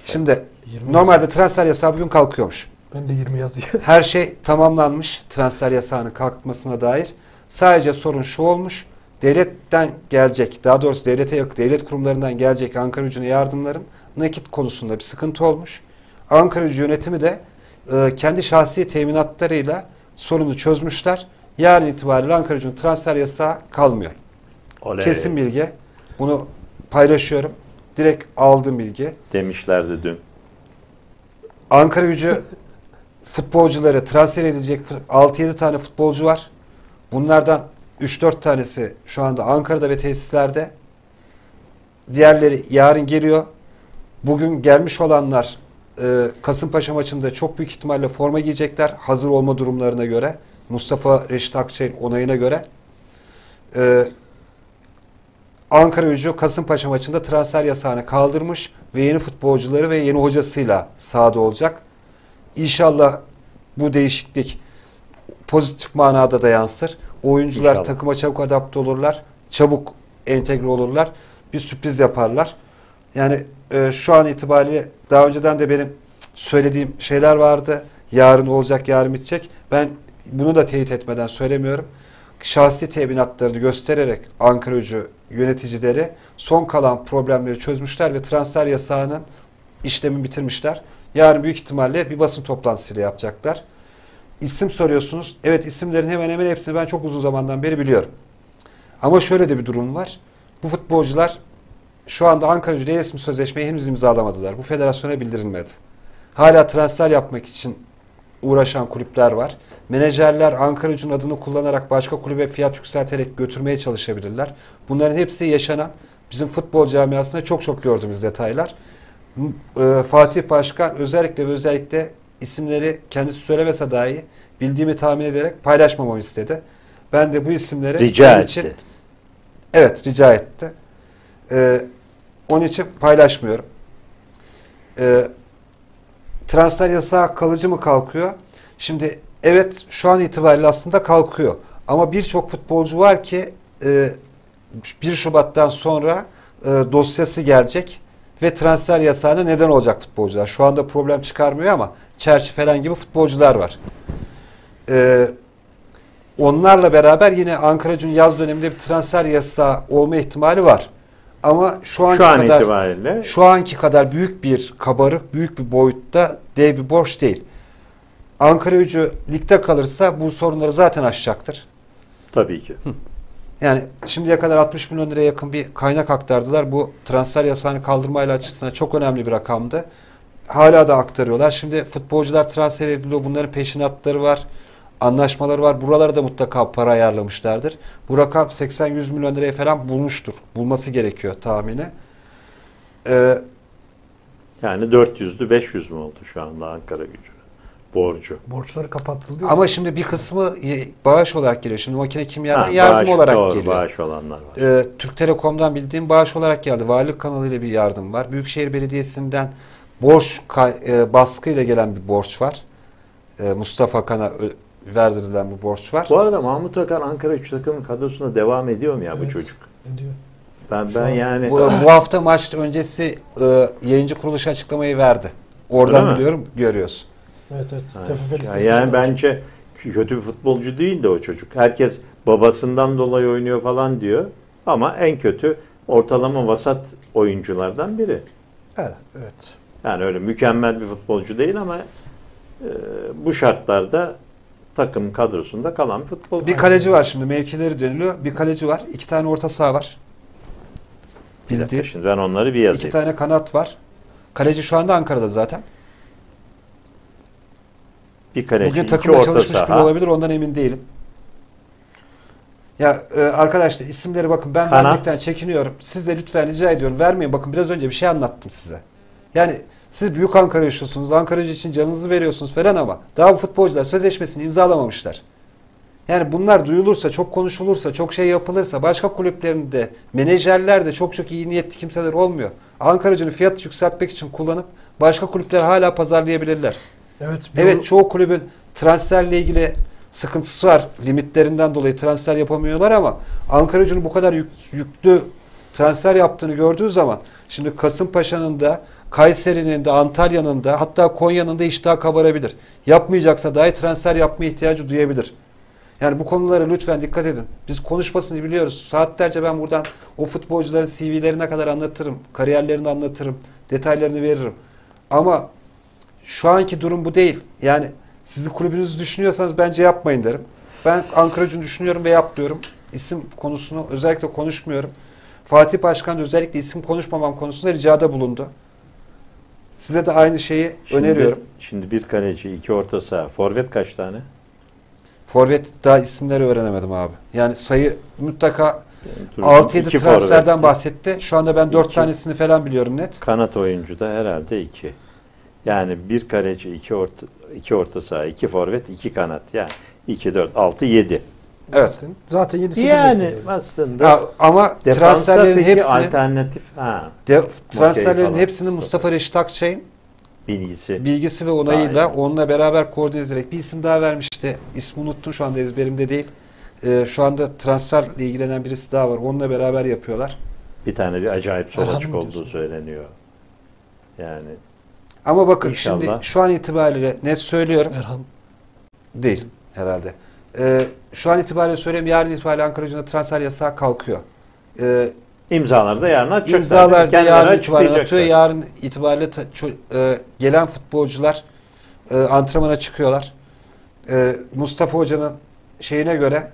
Şimdi 20 normalde yazıyor. transfer yasağı bugün kalkıyormuş. Ben de 20 yazıyor. Her şey tamamlanmış transfer yasağının kalkmasına dair. Sadece sorun şu olmuş. Devletten gelecek, daha doğrusu devlete yakın, devlet kurumlarından gelecek Ankaragücü'ne yardımların nakit konusunda bir sıkıntı olmuş. Ankaragücü yönetimi de kendi şahsi teminatlarıyla sorunu çözmüşler. Yarın itibariyle Ankaragücü'nün transfer yasağı kalmıyor. Oley. Kesin bilgi. Bunu paylaşıyorum. Direkt aldığım bilgi. Demişlerdi dün. Ankaragücü futbolcuları transfer edilecek 6-7 tane futbolcu var. Bunlardan 3-4 tanesi şu anda Ankara'da ve tesislerde. Diğerleri yarın geliyor. Bugün gelmiş olanlar Kasımpaşa maçında çok büyük ihtimalle forma giyecekler. Hazır olma durumlarına göre. Mustafa Reşit Akçay'ın onayına göre. Ankaragücü Kasımpaşa maçında transfer yasağını kaldırmış ve yeni futbolcuları ve yeni hocasıyla sahada olacak. İnşallah bu değişiklik pozitif manada da yansır. Oyuncular İnşallah. takıma çabuk adapte olurlar. Çabuk entegre olurlar. Bir sürpriz yaparlar. Yani şu an itibariyle daha önceden de benim söylediğim şeyler vardı. Yarın olacak, yarın bitecek. Ben bunu da teyit etmeden söylemiyorum. Şahsi teminatlarını göstererek Ankaragücü yöneticileri son kalan problemleri çözmüşler ve transfer yasağının işlemini bitirmişler. Yarın büyük ihtimalle bir basın toplantısıyla yapacaklar. İsim soruyorsunuz. Evet, isimlerin hemen hemen hepsini ben çok uzun zamandan beri biliyorum. Ama şöyle de bir durum var. Bu futbolcular şu anda Ankaragücü ile resmi sözleşmeyi henüz imzalamadılar. Bu federasyona bildirilmedi. Hala transfer yapmak için uğraşan kulüpler var. Menajerler Ankaragücü'nün adını kullanarak başka kulübe fiyat yükselterek götürmeye çalışabilirler. Bunların hepsi yaşanan bizim futbol camiasında çok çok gördüğümüz detaylar. Fatih Başkan özellikle isimleri kendisi söylemese dahi bildiğimi tahmin ederek paylaşmamamı istedi. Ben de bu isimleri Rica için, etti. evet, rica etti. Onun için paylaşmıyorum. Transfer yasağı kalıcı mı kalkıyor? Şimdi evet, şu an itibariyle aslında kalkıyor. Ama birçok futbolcu var ki 1 Şubat'tan sonra dosyası gelecek ve transfer yasağına neden olacak futbolcular. Şu anda problem çıkarmıyor ama Çerçi falan gibi futbolcular var. Onlarla beraber yine Ankaragücü'nün yaz döneminde bir transfer yasağı olma ihtimali var. Ama şu anki kadar büyük bir kabarık, büyük bir boyutta dev bir borç değil. Ankaragücü ligde kalırsa bu sorunları zaten aşacaktır. Tabii ki. Yani şimdiye kadar 60 milyon liraya yakın bir kaynak aktardılar. Bu transfer yasağını kaldırmayla açısından çok önemli bir rakamdı. Hala da aktarıyorlar. Şimdi futbolcular transfer ediliyor. Bunların peşinatları var. Anlaşmaları var. Buralara da mutlaka para ayarlamışlardır. Bu rakam 80-100 milyon liraya falan bulmuştur. Bulması gerekiyor tahmini. Yani 400'lü 500 mü oldu şu anda Ankaragücü borcu? Borçları kapatıldı. Ama şimdi bir kısmı bağış olarak geliyor. Şimdi makine kimyadan yardım bağış, olarak doğru, geliyor. Bağış olanlar var. Türk Telekom'dan bildiğim bağış olarak geldi. Valilik kanalıyla bir yardım var. Büyükşehir Belediyesi'nden borç baskıyla gelen bir borç var. Mustafa Kan'a verdirilen bir borç var. Bu arada Mahmut Akan Ankaragücü takımın kadrosunda devam ediyor mu ya bu çocuk? Ediyor. Ben yani bu hafta maç öncesi yayıncı kuruluş açıklamayı verdi. Oradan biliyorum, görüyoruz. Evet. Yani bence kötü bir futbolcu değil de o çocuk. Herkes babasından dolayı oynuyor falan diyor. Ama en kötü ortalama vasat oyunculardan biri. Evet. Yani öyle mükemmel bir futbolcu değil ama bu şartlarda takım kadrosunda kalan bir futbolcu. Bir kaleci var şimdi, mevkileri dönülüyor. Bir kaleci var. 2 tane orta saha var. Bildiğim. Şimdi ben onları bir yazayım. 2 tane kanat var. Kaleci şu anda Ankara'da zaten. Bir kaleci, bugün 2 takımda orta çalışmış bile saha. olabilir, ondan emin değilim. Ya arkadaşlar, isimleri bakın, ben vermekten çekiniyorum. Siz de lütfen rica ediyorum, vermeyin. Bakın biraz önce bir şey anlattım size. Yani siz büyük Ankara yaşıyorsunuz, Ankaragücü için canınızı veriyorsunuz falan ama daha bu futbolcular sözleşmesini imzalamamışlar. Yani bunlar duyulursa, çok konuşulursa, çok şey yapılırsa başka kulüplerin de, menajerler de çok iyi niyetli kimseler olmuyor. Ankaragücü'nün fiyat yükseltmek için kullanıp başka kulüpler hala pazarlayabilirler. Evet, çoğu kulübün transferle ilgili sıkıntısı var. Limitlerinden dolayı transfer yapamıyorlar ama Ankaragücü'nün bu kadar yüklü transfer yaptığını gördüğü zaman, şimdi Kasımpaşa'nın da Kayseri'nin de, Antalya'nın da, hatta Konya'nın da iştahı kabarabilir. Yapmayacaksa dahi transfer yapma ihtiyacı duyabilir. Yani bu konulara lütfen dikkat edin. Biz konuşmasını biliyoruz. Saatlerce ben buradan o futbolcuların CV'lerine kadar anlatırım. Kariyerlerini anlatırım. Detaylarını veririm. Ama şu anki durum bu değil. Yani sizi kulübünüzü düşünüyorsanız bence yapmayın derim. Ben Ankara'cını düşünüyorum ve yapmıyorum. İsim konusunu özellikle konuşmuyorum. Fatih Başkan da özellikle isim konuşmamam konusunda ricada bulundu. Size de aynı şeyi öneriyorum. Şimdi bir kaleci, iki orta saha. Forvet kaç tane? Forvet daha isimleri öğrenemedim abi. Yani sayı mutlaka Dur, 6-7 iki transferden forvetti. bahsetti. Şu anda ben 4 İki. tanesini falan biliyorum net. Kanat oyuncu da herhalde 2. Yani bir kaleci, iki orta saha, iki forvet, iki kanat. Yani 2, 4, 6, 7. Evet. Zaten 7-8 Yani bekliyor. aslında Ya, ama defansa transferlerin peki hepsini alternatif transferlerin falan. hepsini Mustafa Reşit Akçay'ın bilgisi. bilgisi ve onayıyla Aynen. onunla beraber koordine ederek bir isim daha vermişti. İsmi unuttum, şu anda ezberimde değil. Şu anda transferle ilgilenen birisi daha var. Onunla beraber yapıyorlar. Bir tane bir acayip sol Erhan açık mı olduğu diyorsun? söyleniyor. Yani Ama bakın İnşallah. şimdi şu an itibariyle net söylüyorum. Erhan. Değil herhalde. Şu an itibariyle söyleyeyim, yarın itibariyle Ankara'cında transfer yasağı kalkıyor. imzaları da yarın atacaklar. İmzalar da Kendileri yarın itibariyle atıyor. açıklayacaklar. Yarın itibariyle gelen futbolcular antrenmana çıkıyorlar. Mustafa Hoca'nın şeyine göre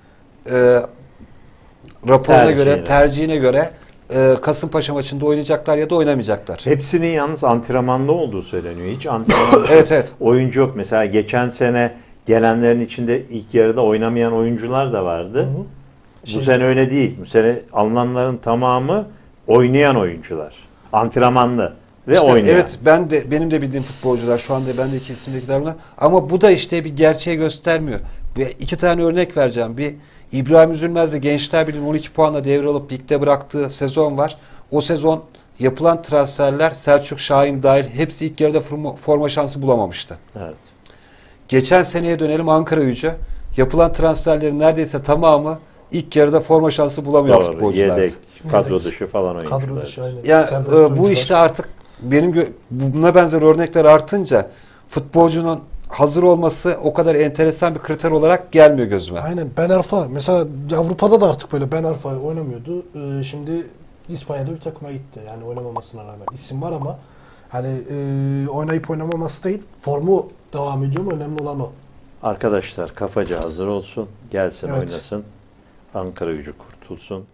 raporuna göre, tercihine göre Kasımpaşa maçında oynayacaklar ya da oynamayacaklar. Hepsinin yalnız antrenmanda olduğu söyleniyor. Hiç antrenman Evet, evet. oyuncu yok. Mesela geçen sene gelenlerin içinde ilk yarıda oynamayan oyuncular da vardı. Hı hı. Bu sene öyle değil. Bu sene alınanların tamamı oynayan oyuncular. Antrenmanlı ve İşte oynayan. evet, benim de bildiğim futbolcular şu anda bendeki isimdekiler bunlar. Ama bu da işte bir gerçeği göstermiyor. Ve 2 tane örnek vereceğim. Bir, İbrahim Üzülmez'de Gençler Birliği'nin 12 puanla devralıp ligde bıraktığı sezon var. O sezon yapılan transferler, Selçuk Şahin dahil, hepsi ilk yarıda forma şansı bulamamıştı. Evet. Geçen seneye dönelim, Ankaragücü. Yapılan transferlerin neredeyse tamamı ilk yarıda forma şansı bulamayan Doğru. futbolculardı. Yedek, kadro Yedek. dışı falan oyuncular. Kadro dışı aynen. Yani Serbest bu oyuncular. işte artık buna benzer örnekler artınca futbolcunun hazır olması o kadar enteresan bir kriter olarak gelmiyor gözüme. Aynen. Ben Arfa. Mesela Avrupa'da da artık böyle Ben Arfa oynamıyordu. Şimdi İspanya'da bir takıma gitti. Yani oynamamasına rağmen. İsim var ama hani oynayıp oynamaması değil. Formu devam ediyor mu? Önemli olan o. Arkadaşlar kafaca hazır olsun. Gelsin Evet. oynasın. Ankaragücü kurtulsun.